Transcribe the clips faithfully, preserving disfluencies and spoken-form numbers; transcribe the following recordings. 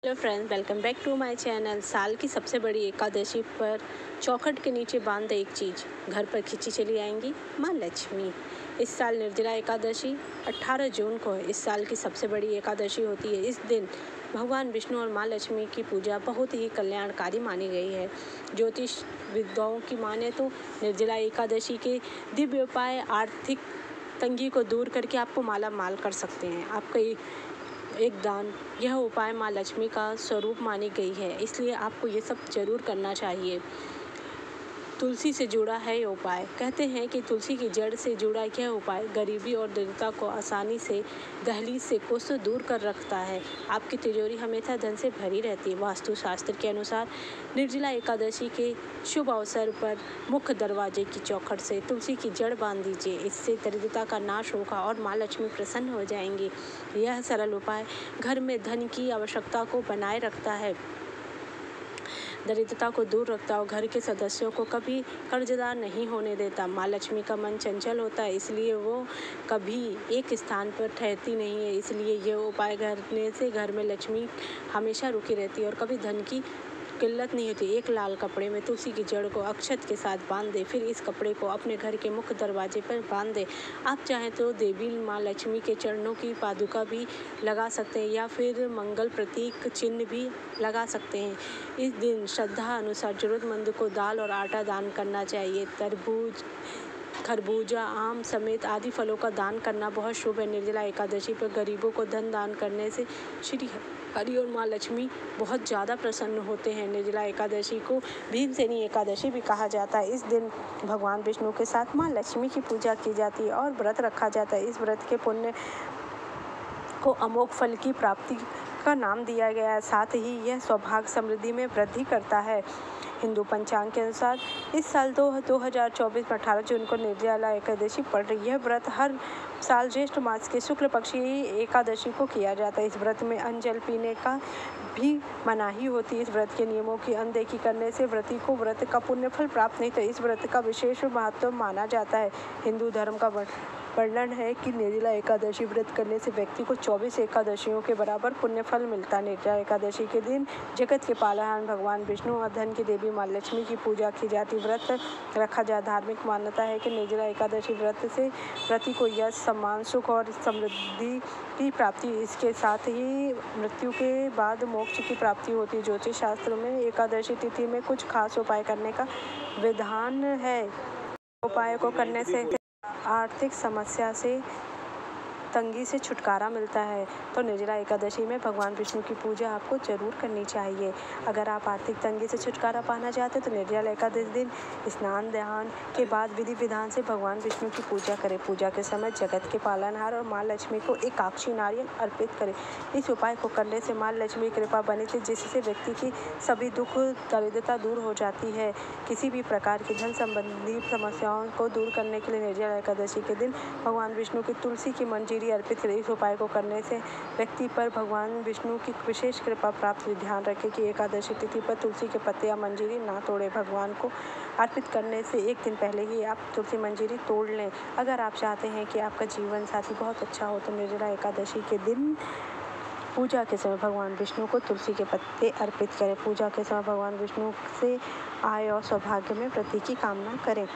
Hello friends, welcome back to my channel. साल की सबसे बड़ी एकादशी पर चौखट के नीचे बांध एक चीज़, घर पर खींची चली आएंगी माँ लक्ष्मी। इस साल निर्जला एकादशी अठारह जून को है। इस साल की सबसे बड़ी एकादशी होती है। इस दिन भगवान विष्णु और माँ लक्ष्मी की पूजा बहुत ही कल्याणकारी मानी गई है। ज्योतिष विद्वाओं की माने तो निर्जला एकादशी के दिव्य उपाय आर्थिक तंगी को दूर करके आपको माला माल कर सकते हैं। आपका एक दान, यह उपाय माँ लक्ष्मी का स्वरूप मानी गई है, इसलिए आपको ये सब जरूर करना चाहिए। तुलसी से जुड़ा है ये उपाय। कहते हैं कि तुलसी की जड़ से जुड़ा यह उपाय गरीबी और दरिद्रता को आसानी से दहलीज से कोसों दूर कर रखता है। आपकी तिजोरी हमेशा धन से भरी रहती है। वास्तुशास्त्र के अनुसार निर्जला एकादशी के शुभ अवसर पर मुख्य दरवाजे की चौखट से तुलसी की जड़ बांध दीजिए। इससे दरिद्रता का नाश होगा और माँ लक्ष्मी प्रसन्न हो जाएंगी। यह सरल उपाय घर में धन की आवश्यकता को बनाए रखता है, दरिद्रता को दूर रखता है और घर के सदस्यों को कभी कर्जदार नहीं होने देता। माँ लक्ष्मी का मन चंचल होता है, इसलिए वो कभी एक स्थान पर ठहरती नहीं है। इसलिए ये उपाय करने से घर में लक्ष्मी हमेशा रुकी रहती है और कभी धन की किल्लत नहीं होती। एक लाल कपड़े में तुलसी की जड़ को अक्षत के साथ बांध दे, फिर इस कपड़े को अपने घर के मुख्य दरवाजे पर बांध दे। आप चाहें तो देवी माँ लक्ष्मी के चरणों की पादुका भी लगा सकते हैं या फिर मंगल प्रतीक चिन्ह भी लगा सकते हैं। इस दिन श्रद्धा अनुसार जरूरतमंद को दाल और आटा दान करना चाहिए। तरबूज, खरबूजा, आम समेत आदि फलों का दान करना बहुत शुभ है। निर्जला एकादशी पर गरीबों को धन दान करने से श्री हरि और माँ लक्ष्मी बहुत ज़्यादा प्रसन्न होते हैं। निर्जला एकादशी को भीमसेनी एकादशी भी कहा जाता है। इस दिन भगवान विष्णु के साथ माँ लक्ष्मी की पूजा की जाती है और व्रत रखा जाता है। इस व्रत के पुण्य को अमोघ फल की प्राप्ति का नाम दिया गया है। साथ ही यह सौभाग्य समृद्धि में वृद्धि करता है। हिंदू पंचांग के अनुसार इस साल दो दो हजार चौबीस में अठारह जून को निर्जला एकादशी पड़ रही है। यह व्रत हर साल ज्येष्ठ मास के शुक्ल पक्ष की एकादशी को किया जाता है। इस व्रत में अन्न जल पीने का भी मनाही होती है। इस व्रत के नियमों की अनदेखी करने से व्रती को व्रत का पुण्य फल प्राप्त नहीं, तो इस व्रत का विशेष महत्व माना जाता है। हिंदू धर्म का वर्णन है कि निर्जला एकादशी व्रत करने से व्यक्ति को चौबीस एकादशियों के बराबर पुण्य फल मिलता है। निर्जला एकादशी के दिन जगत के पालनहार भगवान विष्णु और धन की देवी माँ लक्ष्मी की पूजा की जाती, व्रत रखा जा। धार्मिक मान्यता है कि निर्जला एकादशी व्रत से व्रती को यश, सम्मान, सुख और समृद्धि की प्राप्ति, इसके साथ ही मृत्यु के बाद मोक्ष की प्राप्ति होती है। ज्योतिष शास्त्र में एकादशी तिथि में कुछ खास उपाय करने का विधान है। उपाय को करने से आर्थिक समस्या से तंगी से छुटकारा मिलता है। तो निर्जला एकादशी में भगवान विष्णु की पूजा आपको जरूर करनी चाहिए। अगर आप आर्थिक तंगी से छुटकारा पाना चाहते हैं तो निर्जला एकादशी दिन स्नान ध्यान के बाद विधि विधान से भगवान विष्णु की पूजा करें। पूजा के समय जगत के पालनहार और माँ लक्ष्मी को एकाक्षी नारियल अर्पित करें। इस उपाय को करने से माँ लक्ष्मी की कृपा बनी थी, जिससे व्यक्ति की सभी दुख दरिद्रता दूर हो जाती है। किसी भी प्रकार की धन संबंधी समस्याओं को दूर करने के लिए निर्जला एकादशी के दिन भगवान विष्णु की तुलसी की मंजीरी अर्पित करें। इस उपाय को करने से व्यक्ति पर भगवान विष्णु की विशेष कृपा प्राप्त। ध्यान रखें कि एकादशी तिथि पर तुलसी के पत्ते या मंजीरी ना तोड़ें। भगवान को अर्पित करने से एक दिन पहले ही आप तुलसी मंजीरी तोड़ लें। अगर आप चाहते हैं कि आपका जीवन साथी बहुत अच्छा हो तो निर्जला एकादशी के दिन पूजा के समय भगवान विष्णु को तुलसी के पत्ते अर्पित करें। पूजा के समय भगवान विष्णु से आय और सौभाग्य में वृद्धि की कामना करें।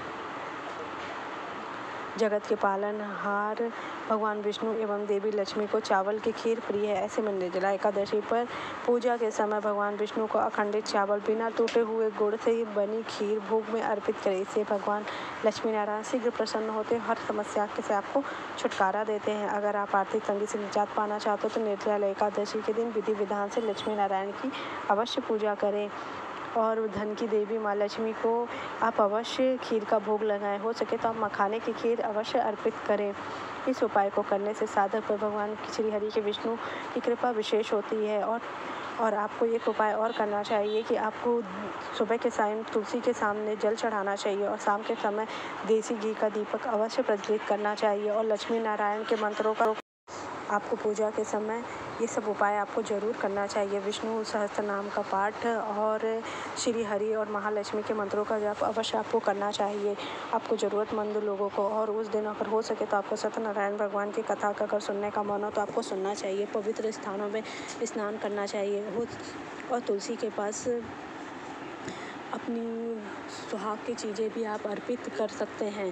जगत के पालनहार भगवान विष्णु एवं देवी लक्ष्मी को चावल की खीर प्रिय है। ऐसे में निर्जला एकादशी पर पूजा के समय भगवान विष्णु को अखंडित चावल बिना टूटे हुए गुड़ से ही बनी खीर भोग में अर्पित करें। इससे भगवान लक्ष्मी नारायण शीघ्र प्रसन्न होते हैं, हर समस्या से आपको छुटकारा देते हैं। अगर आप आर्थिक तंगी से निजात पाना चाहते हो तो निर्जला एकादशी के दिन विधि विधान से लक्ष्मी नारायण की अवश्य पूजा करें और धन की देवी माँ लक्ष्मी को आप अवश्य खीर का भोग लगाएं। हो सके तो आप मखाने की खीर अवश्य अर्पित करें। इस उपाय को करने से साधक पर भगवान श्री हरि के विष्णु की कृपा विशेष होती है। और और आपको एक उपाय और करना चाहिए कि आपको सुबह के टाइम तुलसी के सामने जल चढ़ाना चाहिए और शाम के समय देसी घी का दीपक अवश्य प्रज्वलित करना चाहिए और लक्ष्मी नारायण के मंत्रों का आपको पूजा के समय ये सब उपाय आपको ज़रूर करना चाहिए। विष्णु सहस्त्र नाम का पाठ और श्री हरि और महालक्ष्मी के मंत्रों का जाप अवश्य आपको करना चाहिए। आपको ज़रूरतमंद लोगों को, और उस दिन अगर हो सके तो आपको सत्यनारायण भगवान की कथा का अगर सुनने का मन हो तो आपको सुनना चाहिए। पवित्र स्थानों में स्नान करना चाहिए हो और तुलसी के पास अपनी सुहाग की चीज़ें भी आप अर्पित कर सकते हैं।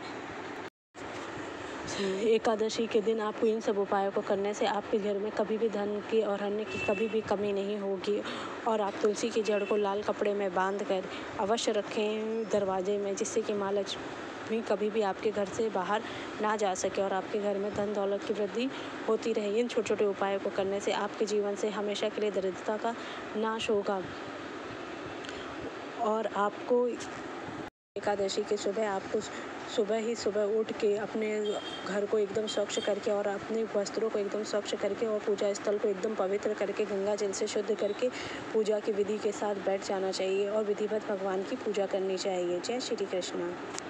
एकादशी के दिन आपको इन सब उपायों को करने से आपके घर में कभी भी धन की और अन्य की कभी भी कमी नहीं होगी। और आप तुलसी की जड़ को लाल कपड़े में बांध कर अवश्य रखें दरवाजे में, जिससे कि माँ लक्ष्मी कभी भी आपके घर से बाहर ना जा सके और आपके घर में धन दौलत की वृद्धि होती रहे। इन छोटे छोटे उपायों को करने से आपके जीवन से हमेशा के लिए दरिद्रता का नाश होगा। और आपको एकादशी के सुबह आपको सुबह ही सुबह उठ के अपने घर को एकदम स्वच्छ करके और अपने वस्त्रों को एकदम स्वच्छ करके और पूजा स्थल को एकदम पवित्र करके गंगा जल से शुद्ध करके पूजा की विधि के साथ बैठ जाना चाहिए और विधिवत भगवान की पूजा करनी चाहिए। जय श्री कृष्ण।